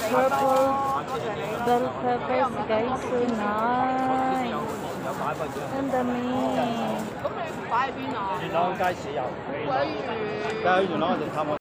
bell peppers guys, so nice. 真的咩？ 咁你擺喺邊啊？ 元朗街市有。 鬼魚。 梗係去元朗我哋探我。